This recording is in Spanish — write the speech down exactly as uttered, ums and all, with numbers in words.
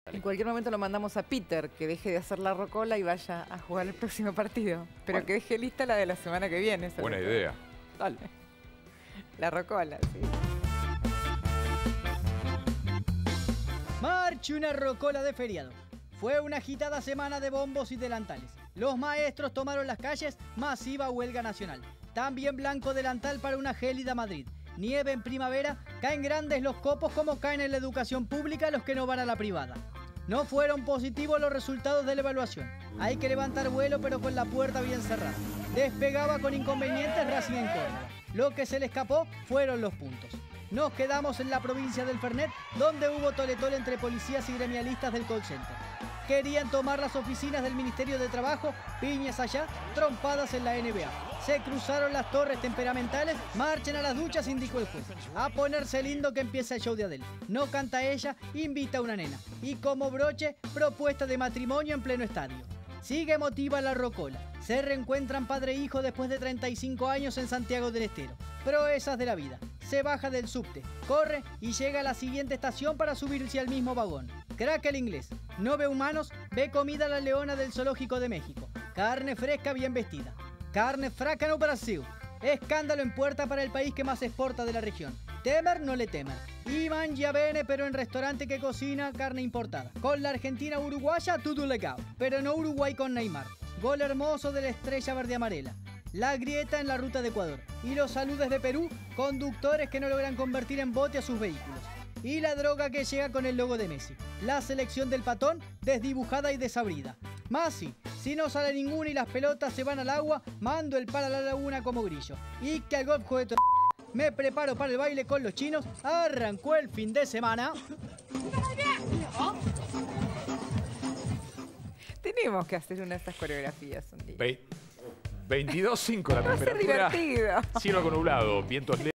En cualquier momento lo mandamos a Peter, que deje de hacer la rocola y vaya a jugar el próximo partido. Pero bueno, que deje lista la de la semana que viene. Buena idea. Dale. La rocola, sí. Marche una rocola de feriado. Fue una agitada semana de bombos y delantales. Los maestros tomaron las calles, masiva huelga nacional. También blanco delantal para una gélida Madrid. Nieve en primavera, caen grandes los copos como caen en la educación pública los que no van a la privada. No fueron positivos los resultados de la evaluación. Hay que levantar vuelo pero con la puerta bien cerrada. Despegaba con inconvenientes Racing en Córdoba. Lo que se le escapó fueron los puntos. Nos quedamos en la provincia del Fernet, donde hubo toletole entre policías y gremialistas del call center. Querían tomar las oficinas del Ministerio de Trabajo, piñas allá, trompadas en la N B A. Se cruzaron las torres temperamentales, marchen a las duchas, indicó el juez. A ponerse lindo que empieza el show de Adele. No canta ella, invita a una nena. Y como broche, propuesta de matrimonio en pleno estadio. Sigue emotiva la rocola. Se reencuentran padre e hijo después de treinta y cinco años en Santiago del Estero. Proezas de la vida. Se baja del subte, corre y llega a la siguiente estación para subirse al mismo vagón. Crack el inglés. No ve humanos, ve comida la leona del Zoológico de México. Carne fresca bien vestida. Carne fraca no Brasil. Escándalo en puerta para el país que más exporta de la región. Temer no le temer. Iván ya viene, pero en restaurante que cocina carne importada. Con la Argentina uruguaya, todo legal. Pero no Uruguay con Neymar. Gol hermoso de la estrella verde amarela. La grieta en la ruta de Ecuador. Y los saludes de Perú, conductores que no logran convertir en bote a sus vehículos. Y la droga que llega con el logo de Messi. La selección del patón, desdibujada y desabrida. Masi, si no sale ninguna y las pelotas se van al agua, mando el para la laguna como grillo. Y que al golf juegue todo. Me preparo para el baile con los chinos. Arrancó el fin de semana. Tenemos que hacer una de estas coreografías un día. veintidós cinco la temperatura. Va a ser divertido. Cielo nublado, vientos leves.